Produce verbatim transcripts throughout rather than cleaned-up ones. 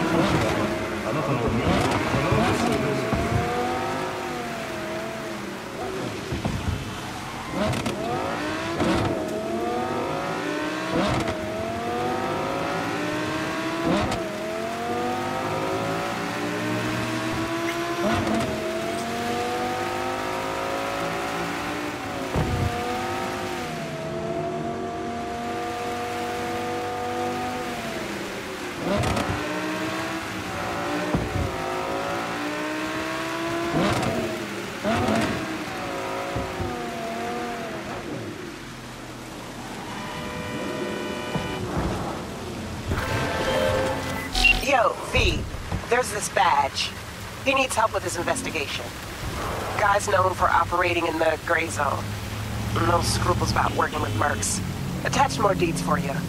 あなたの名字を必ずする。 Yo, V, there's this badge. He needs help with his investigation. Guy's known for operating in the gray zone. No scruples about working with mercs. Attach more deeds for you.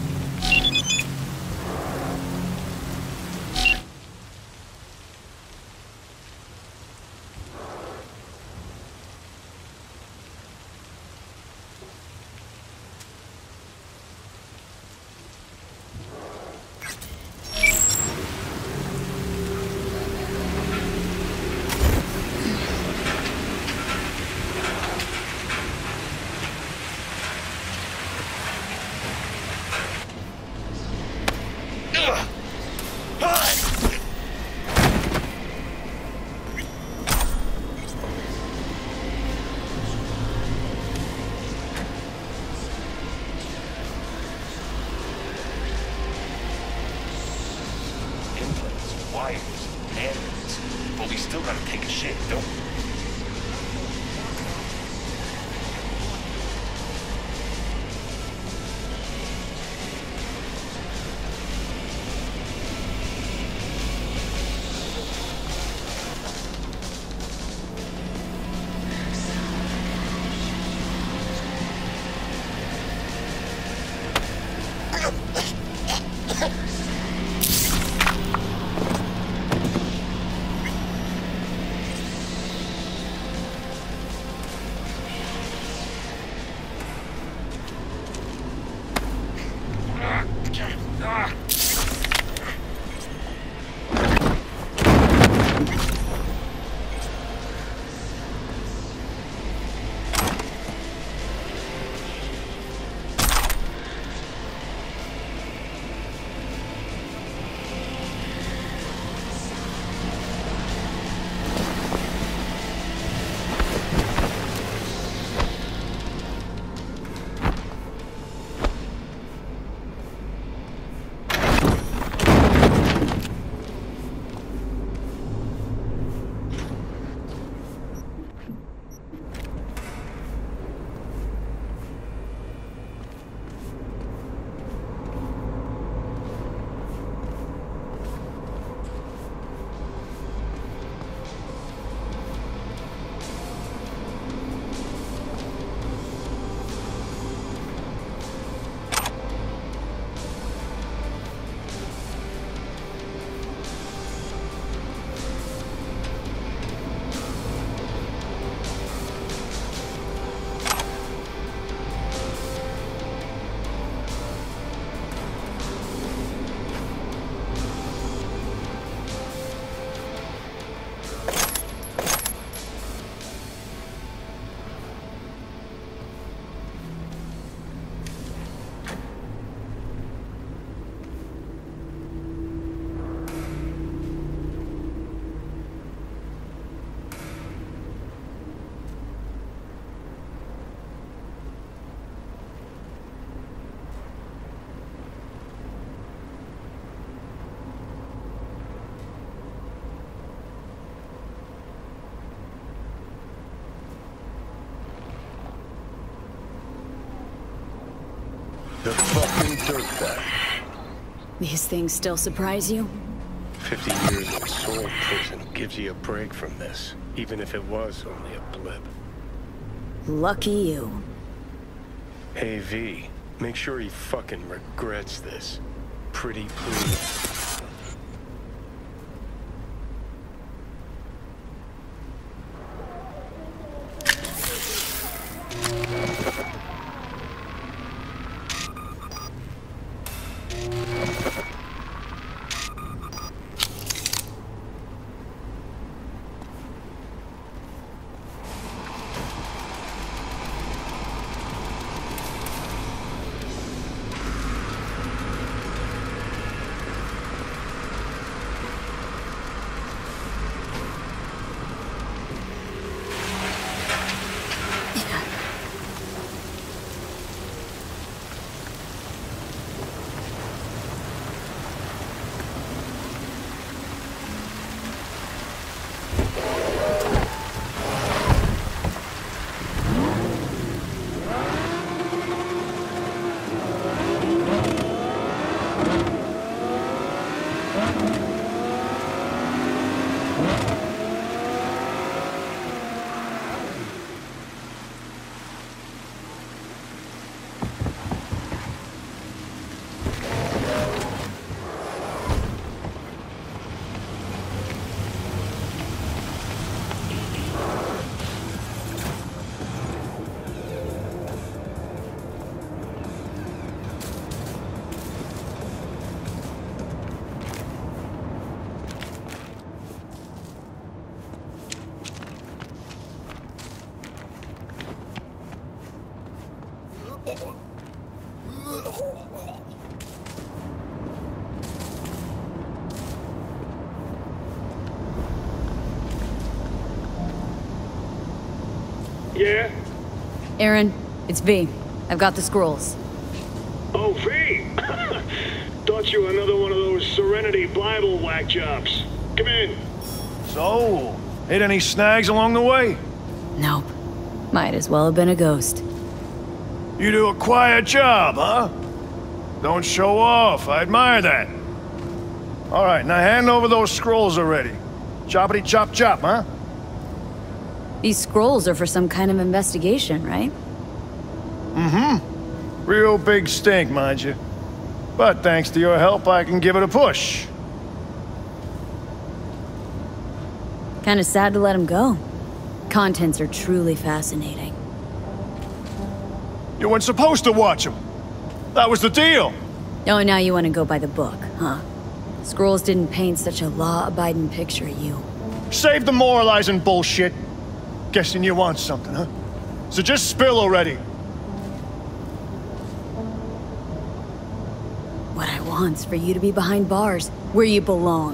But we still gotta take a shit, don't we? The fucking dirtbag. These things still surprise you? Fifty years of soul prison gives you a break from this, even if it was only a blip. Lucky you. Hey, V, make sure he fucking regrets this. Pretty please. Yeah? Aaron, it's V. I've got the scrolls. Oh, V! Thought you were another one of those Serenity Bible whack jobs. Come in. So, hit any snags along the way? Nope. Might as well have been a ghost. You do a quiet job, huh? Don't show off. I admire that. All right, now hand over those scrolls already. Choppity chop chop, huh? These scrolls are for some kind of investigation, right? Mm-hmm. Real big stink, mind you. But thanks to your help, I can give it a push. Kinda sad to let him go. Contents are truly fascinating. You weren't supposed to watch them. That was the deal. Oh, now you want to go by the book, huh? Scrolls didn't paint such a law-abiding picture of you. Save the moralizing bullshit. Guessing you want something, huh? So just spill already. What I want's for you to be behind bars, where you belong.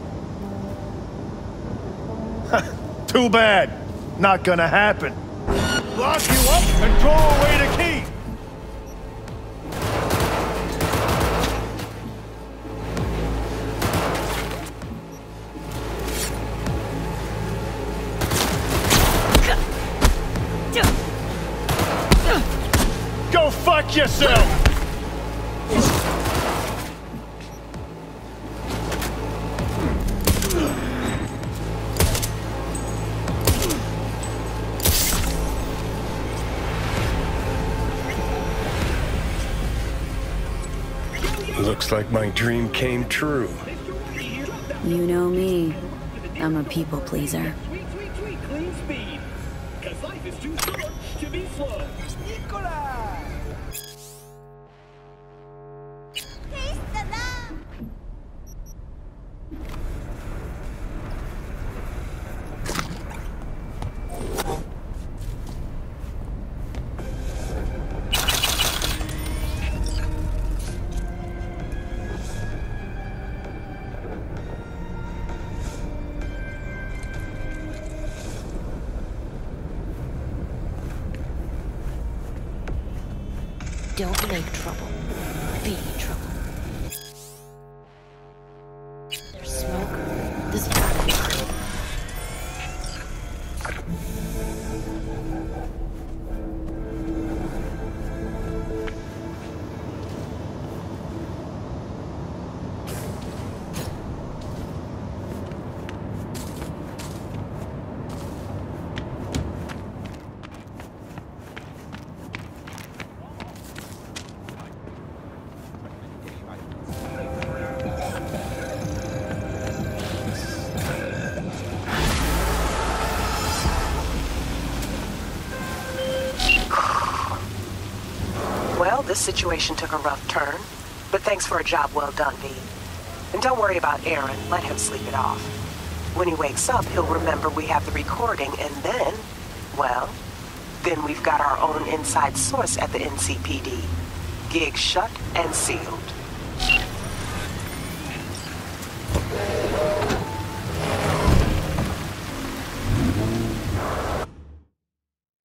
Too bad. Not gonna happen. Lock you up and throw away the key. Go fuck yourself! Looks like my dream came true. You know me. I'm a people pleaser. Sweet, sweet, sweet, clean speed. Cause life is too short to be slow. Nikolai! Don't make trouble. Be trouble. There's smoke. This is not good. Well, this situation took a rough turn, but thanks for a job well done, V. And don't worry about Aaron, let him sleep it off. When he wakes up, he'll remember we have the recording, and then, well, then we've got our own inside source at the N C P D. Gig shut and sealed.